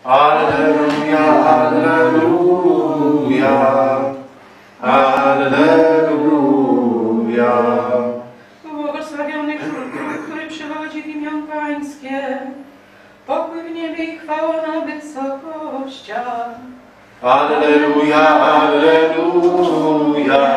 Alleluja, alleluja, alleluja. Błogosławiony Król, który przychodzi w imię Pańskie, pokój w niebie i chwała na wysokościach. Alleluja, alleluja,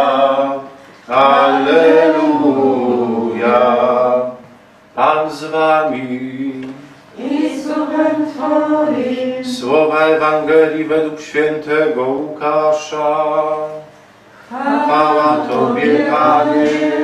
alleluja. Pan z wami. I słowem Twoim. Słowa Ewangelii według świętego Łukasza. Chwała Tobie, Panie.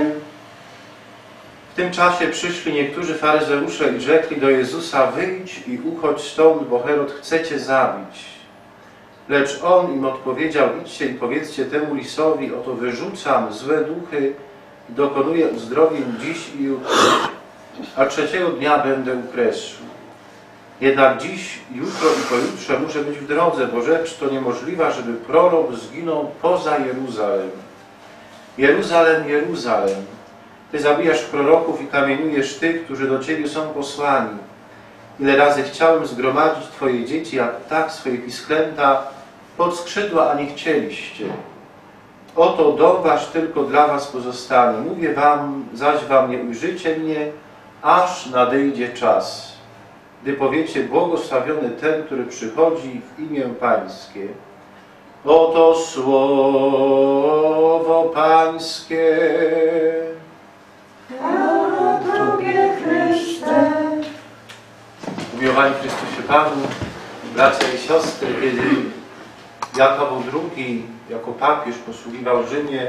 W tym czasie przyszli niektórzy faryzeusze i rzekli do Jezusa: wyjdź i uchodź stąd, bo Herod chce Cię zabić. Lecz On im odpowiedział: idźcie i powiedzcie temu lisowi, oto wyrzucam złe duchy i dokonuję uzdrowień dziś i jutro, a trzeciego dnia będę u kresu. Jednak dziś, jutro i pojutrze muszę być w drodze, bo rzecz to niemożliwa, żeby prorok zginął poza Jeruzalem. Jeruzalem, Jeruzalem, Ty zabijasz proroków i kamieniujesz tych, którzy do Ciebie są posłani. Ile razy chciałem zgromadzić Twoje dzieci, jak tak swoje pisklęta pod skrzydła, a nie chcieliście. Oto dom Wasz tylko dla Was pozostanie. Mówię Wam, zaś Wam nie ujrzycie mnie, aż nadejdzie czas, gdy powiecie: błogosławiony ten, który przychodzi w imię Pańskie. Oto słowo Pańskie. Chwała Tobie, Chryste. Umiłowani Chrystusie Panu, bracia i siostry, kiedy Jan Paweł II jako papież posługiwał w Rzymie,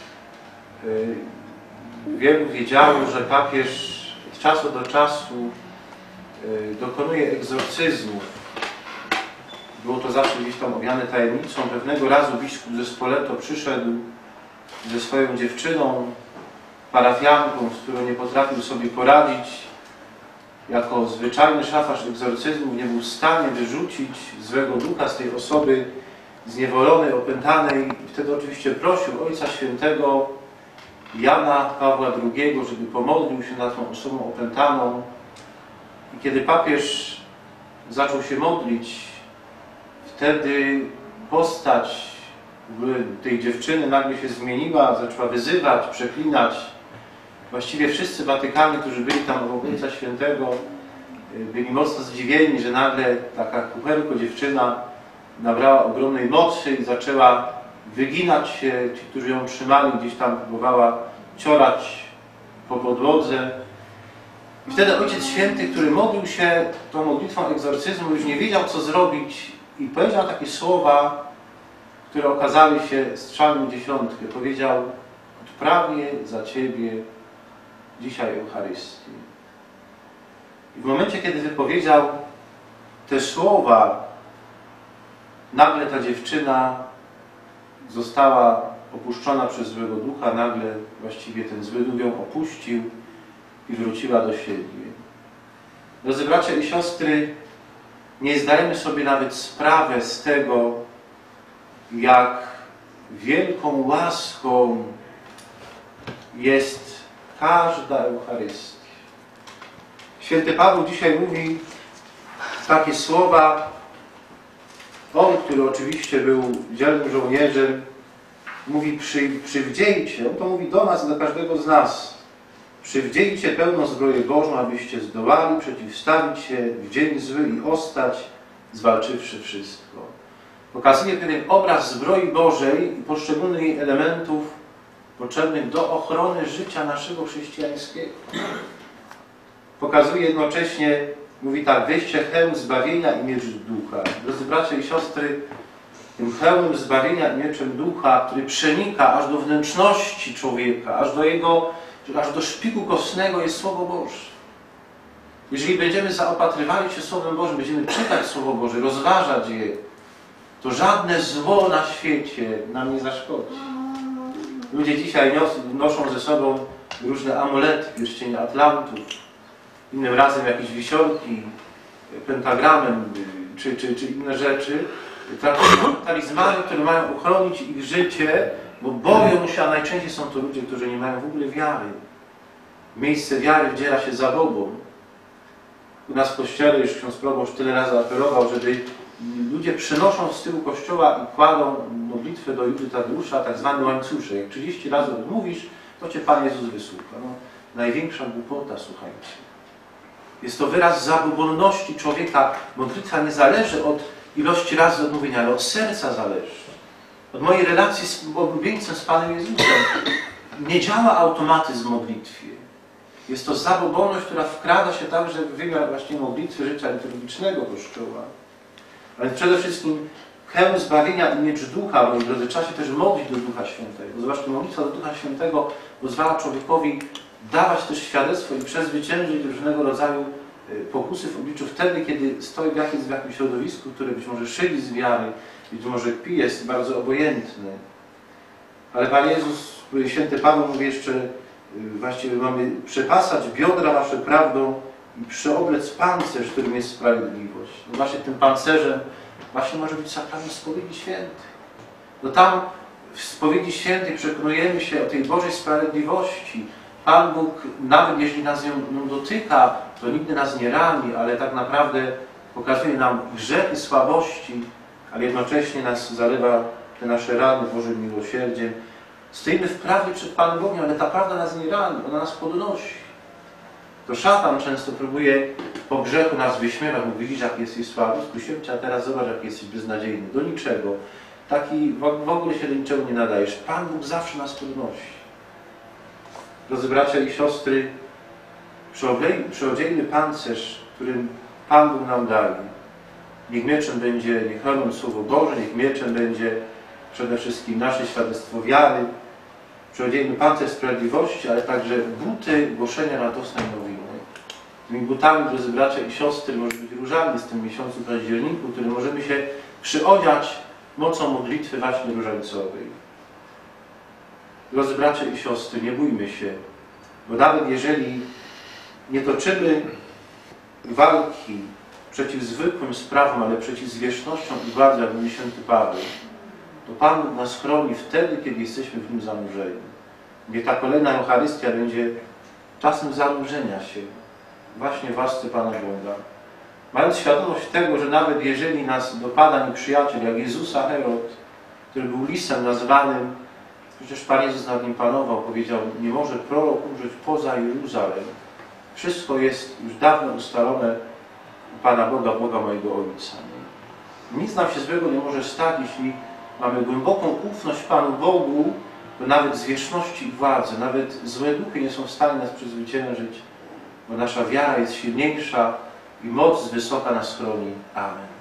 wielu wiedziało, że papież od czasu do czasu dokonuje egzorcyzmów. Było to zawsze gdzieś tam owiane tajemnicą. Pewnego razu biskup ze Spoleto przyszedł ze swoją dziewczyną, parafianką, z którą nie potrafił sobie poradzić. Jako zwyczajny szafarz egzorcyzmów nie był w stanie wyrzucić złego ducha z tej osoby zniewolonej, opętanej. I wtedy oczywiście prosił Ojca Świętego Jana Pawła II, żeby pomodlił się nad tą osobą opętaną. I kiedy papież zaczął się modlić, wtedy postać tej dziewczyny nagle się zmieniła, zaczęła wyzywać, przeklinać. Właściwie wszyscy w Watykanie, którzy byli tam obok Ojca Świętego, byli mocno zdziwieni, że nagle taka kuchenko dziewczyna nabrała ogromnej mocy i zaczęła wyginać się. Ci, którzy ją trzymali, gdzieś tam próbowała ciorać po podłodze. I wtedy Ojciec Święty, który modlił się tą modlitwą egzorcyzmu, już nie wiedział, co zrobić, i powiedział takie słowa, które okazały się strzałem w dziesiątkę. Powiedział: odprawię za Ciebie dzisiaj Eucharystię. I w momencie, kiedy wypowiedział te słowa, nagle ta dziewczyna została opuszczona przez złego ducha, nagle właściwie ten zły duch ją opuścił i wróciła do siebie. Drodzy bracia i siostry, nie zdajemy sobie nawet sprawę z tego, jak wielką łaską jest każda Eucharystia. Święty Paweł dzisiaj mówi takie słowa. On, który oczywiście był dzielnym żołnierzem, mówi: przywdziejcie, on to mówi do nas, do każdego z nas. Przywdziejcie pełną zbroję Bożą, abyście zdołali przeciwstawić się w dzień zły i ostać, zwalczywszy wszystko. Pokazuje pewien obraz zbroi Bożej i poszczególnych jej elementów potrzebnych do ochrony życia naszego chrześcijańskiego. Pokazuje jednocześnie, mówi tak: weźcie hełm zbawienia i miecz ducha. Drodzy bracia i siostry, tym hełmem zbawienia i mieczem ducha, który przenika aż do wnętrzności człowieka, aż do szpiku kostnego, jest Słowo Boże. Jeżeli będziemy zaopatrywali się Słowem Bożym, będziemy czytać Słowo Boże, rozważać je, to żadne zło na świecie nam nie zaszkodzi. Ludzie dzisiaj noszą ze sobą różne amulety, pierścienie atlantów, innym razem jakieś wisiorki, pentagramem czy inne rzeczy, talizmany, które mają uchronić ich życie, bo boją się, a najczęściej są to ludzie, którzy nie mają w ogóle wiary. Miejsce wiary wdziera się zabobą. U nas w kościele już ksiądz proboszcz tyle razy apelował, żeby ludzie przenoszą z tyłu kościoła i kładą modlitwę do Judy Tadeusza, tak zwany łańcuszek. Jak 30 razy odmówisz, to cię Pan Jezus wysłucha. No, największa głupota, słuchajcie. Jest to wyraz zabobonności człowieka. Modlitwa nie zależy od ilości razy odmówienia, ale od serca zależy. Od mojej relacji z oblubieńcem, z Panem Jezusem. Nie działa automatyzm w modlitwie. Jest to zabobonność, która wkrada się także w wymiar właśnie modlitwy życia liturgicznego Kościoła. Ale przede wszystkim chęć zbawienia i miecz ducha, bo drodzy, trzeba się też modlić do Ducha Świętego. Zobaczcie, modlitwa do Ducha Świętego pozwala człowiekowi dawać też świadectwo i przezwyciężyć różnego rodzaju pokusy w obliczu wtedy, kiedy stoi w jakimś środowisku, które być może szyli z wiary, być może kpi, jest bardzo obojętny. Ale Pan Jezus, święty Paweł mówi jeszcze, właściwie mamy przepasać biodra nasze prawdą i przyoblec pancerz, którym jest sprawiedliwość. No właśnie tym pancerzem właśnie może być sakrament spowiedzi świętej. No tam w spowiedzi świętej przekonujemy się o tej Bożej sprawiedliwości. Pan Bóg, nawet jeśli nas ją dotyka, to nigdy nas nie rani, ale tak naprawdę pokazuje nam grzechy, słabości, ale jednocześnie nas zalewa te nasze rany Bożym miłosierdziem. Stoimy w prawdzie przed Panem Bogiem, ale ta prawda nas nie rani, ona nas podnosi. To szatan często próbuje po grzechu nas wyśmiewać, mówi, widzisz, jak jesteś słaby, skusiłem cię, a teraz zobacz, jak jesteś beznadziejny. Do niczego. Taki w ogóle się do niczego nie nadajesz. Pan Bóg zawsze nas podnosi. Drodzy bracia i siostry, przyodziejmy pancerz, którym Pan Bóg nam daje. Niech mieczem będzie, niech chronią Słowo Boże, niech mieczem będzie przede wszystkim nasze świadectwo wiary. Przyodziejmy pancerz sprawiedliwości, ale także buty głoszenia radosnej nowiny. Tymi butami, drodzy bracia i siostry, może być różaniec w tym miesiącu październiku, który możemy się przyodziać mocą modlitwy właśnie różańcowej. Drodzy bracia i siostry, nie bójmy się, bo nawet jeżeli nie toczymy walki przeciw zwykłym sprawom, ale przeciw zwierzchnościom i władzy, jak mówi święty Paweł, to Pan Bóg nas chroni wtedy, kiedy jesteśmy w Nim zanurzeni. Niech ta kolejna Eucharystia będzie czasem zanurzenia się właśnie w łasce Pana Boga. Mając świadomość tego, że nawet jeżeli nas dopada nieprzyjaciel, jak Jezusa Herod, który był lisem nazwanym, przecież Pan Jezus nad nim panował, powiedział, nie może prorok umrzeć poza Jeruzalem. Wszystko jest już dawno ustalone u Pana Boga, Boga mojego Ojca. Nic nam się złego nie może stać, jeśli mamy głęboką ufność Panu Bogu, to nawet zwierzchności i władzy, nawet złe duchy nie są w stanie nas przezwyciężyć, bo nasza wiara jest silniejsza i moc z wysoka nas chroni. Amen.